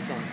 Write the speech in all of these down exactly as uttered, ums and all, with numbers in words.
headlights on.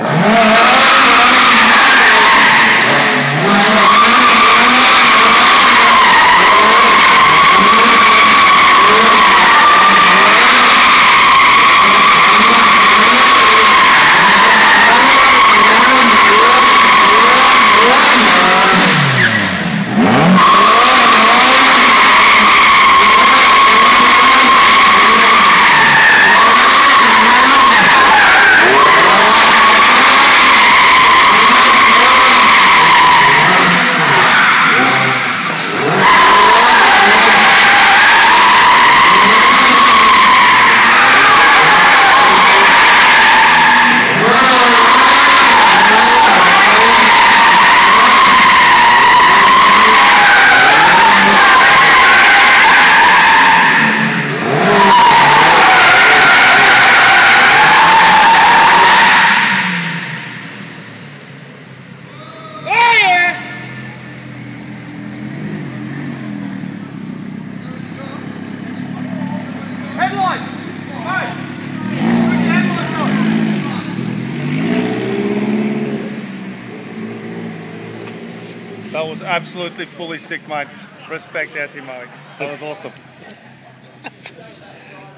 Headlights! Hey! Put your headlights on! That was absolutely fully sick, mate. Respect out here, mate. That was awesome.